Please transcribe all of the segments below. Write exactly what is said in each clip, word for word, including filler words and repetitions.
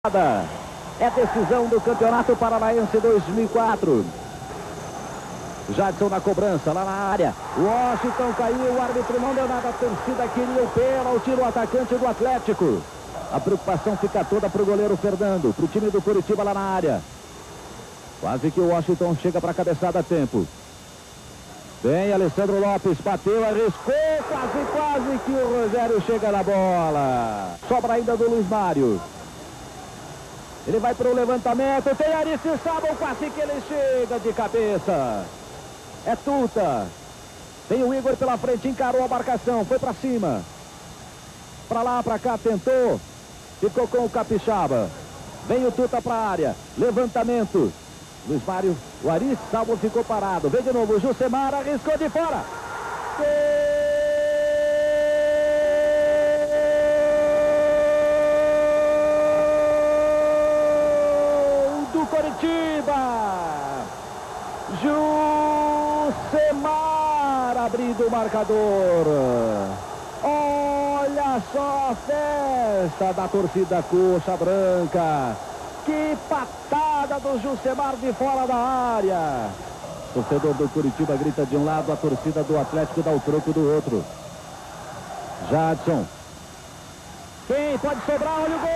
É decisão do Campeonato Paranaense dois mil e quatro. Jadson na cobrança, lá na área. Washington caiu, o árbitro não deu nada. A torcida queria o pênalti no atacante do Atlético. A preocupação fica toda para o goleiro Fernando, para o time do Curitiba lá na área. Quase que o Washington chega para a cabeçada a tempo. Vem Alessandro Lopes, bateu, arriscou, quase, quase que o Rogério chega na bola. Sobra ainda do Luiz Mário. Ele vai para o levantamento, tem Aristizábal, quase que ele chega de cabeça. É Tuta. Tem o Igor pela frente, encarou a marcação, foi para cima. Para lá, para cá, tentou. Ficou com o Capixaba. Vem o Tuta para a área, levantamento. Luiz Mário, o Aristizábal ficou parado. Vem de novo, o Jusemar arriscou de fora. Gol! Coritiba, Jusemar abrindo o marcador. Olha só a festa da torcida Coxa Branca. Que patada do Jusemar de fora da área. O torcedor do Curitiba grita de um lado, a torcida do Atlético dá o troco do outro. Jadson. Quem pode sobrar? Olha o gol!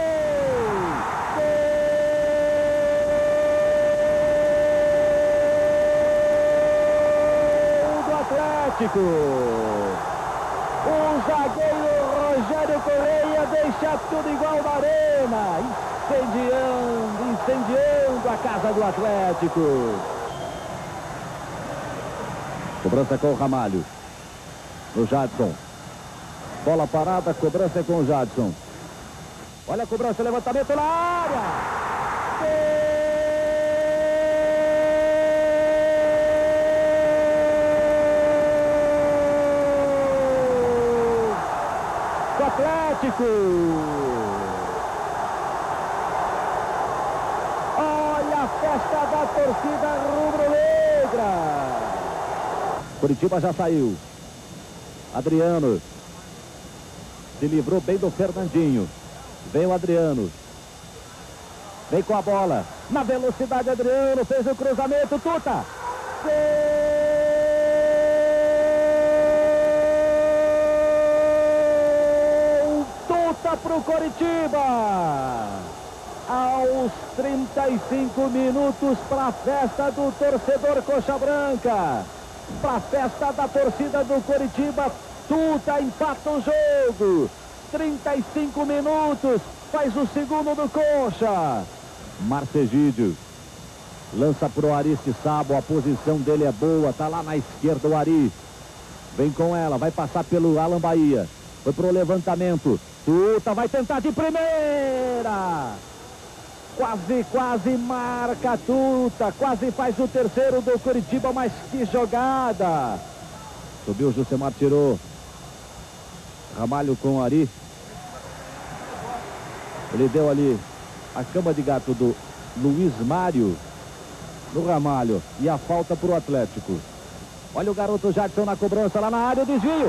O zagueiro Rogério Correia deixa tudo igual na arena, incendiando, incendiando a casa do Atlético. Cobrança com o Ramalho. O Jadson. Bola parada, cobrança é com o Jadson. Olha a cobrança, levantamento na área. Gol! Atlético. Olha a festa da torcida rubro-negra. Curitiba já saiu. Adriano se livrou bem do Fernandinho. Vem o Adriano. Vem com a bola. Na velocidade, Adriano fez o cruzamento. Tuta. Para o Coritiba, aos trinta e cinco minutos, para a festa do torcedor Coxa Branca, para a festa da torcida do Coritiba. Tuta empata o jogo, trinta e cinco minutos, faz o segundo do Coxa. Marcegídio lança para o Aristizábal, a posição dele é boa, tá lá na esquerda o Ari, vem com ela, vai passar pelo Alan Bahia, foi pro levantamento. Tuta vai tentar de primeira. Quase, quase marca Tuta. Quase faz o terceiro do Curitiba, mas que jogada. Subiu o Jusemar, tirou. Ramalho com o Ari. Ele deu ali a cama de gato do Luiz Mário no Ramalho. E a falta para o Atlético. Olha o garoto Jadson na cobrança lá na área, o desvio.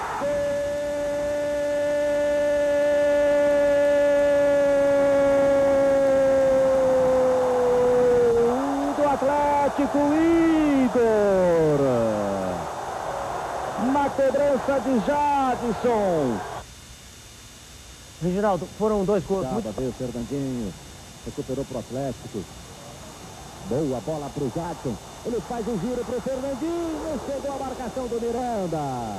Atlético, Igor na cobrança de Jadson. Reginaldo, foram dois gols. Muito... Veio o Fernandinho, recuperou para o Atlético. Boa bola para o Jadson. Ele faz o giro para o Fernandinho. Chegou a marcação do Miranda.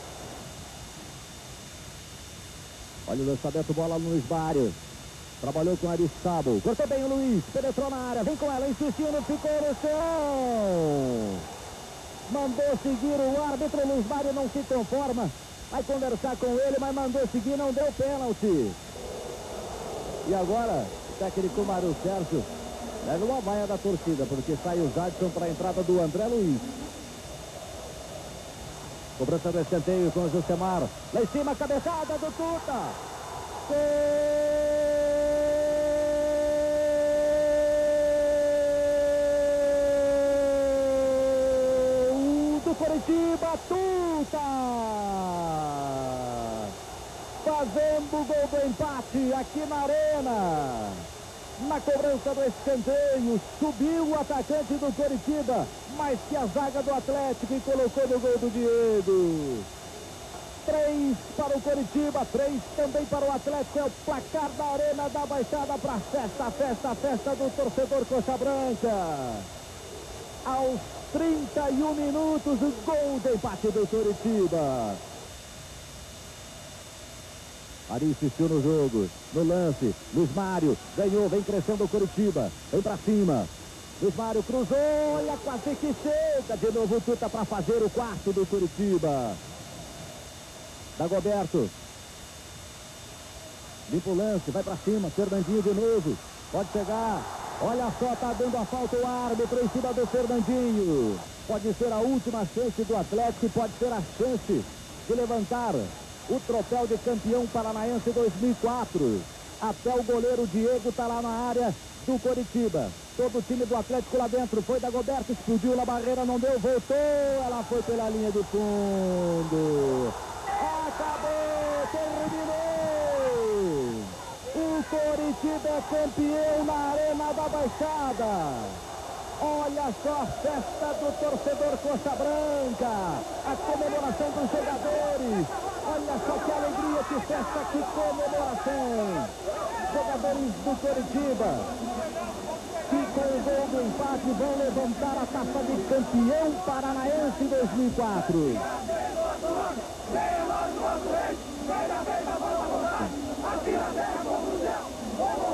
Olha o lançamento, bola no Luiz Mário. Trabalhou com o Aristizábal. Cortou bem o Luiz. Penetrou na área. Vem com ela. Insistindo. Ficou no chão. Mandou seguir o árbitro. O Luiz Mário não se conforma. Vai conversar com ele, mas mandou seguir. Não deu pênalti. E agora, o técnico Mário Sérgio leva uma vaia da torcida, porque sai o Jadson para a entrada do André Luiz. Cobrança do escanteio com o Jusemar. Lá em cima, cabeçada do Tuta. Gol! Coritiba, Tuta fazendo o gol do empate aqui na arena. na cobrança do escanteio. Subiu o atacante do Coritiba, mas que a zaga do Atlético e colocou no gol do Diego. Três para o Coritiba, três também para o Atlético. É o placar da Arena da Baixada para festa, festa, festa do torcedor Coxa Branca. Aos trinta e um minutos, o gol de empate do Coritiba. Ari insistiu no jogo, no lance. Luiz Mário ganhou, vem crescendo o Coritiba, vem pra cima. Luiz Mário cruzou, olha, quase que chega. De novo o Tuta para fazer o quarto do Coritiba. Dagoberto. Limpa o lance, vai pra cima, Fernandinho de novo. Pode chegar, olha só, tá dando a falta o árbitro em cima do Fernandinho. Pode ser a última chance do Atlético e pode ser a chance de levantar o troféu de campeão paranaense dois mil e quatro. Até o goleiro Diego tá lá na área do Coritiba. Todo o time do Atlético lá dentro. Foi Dagoberto, explodiu na barreira, não deu, voltou. Ela foi pela linha de fundo. Acabou, terminou. O Coritiba é campeão na Arena da Baixada. Olha só a festa do torcedor Coxa Branca. A comemoração dos jogadores. Olha só que alegria, que festa, que comemoração. Jogadores do Coritiba, que com o gol do empate vão levantar a taça de campeão paranaense dois mil e quatro. Atira a terra, vamos no céu.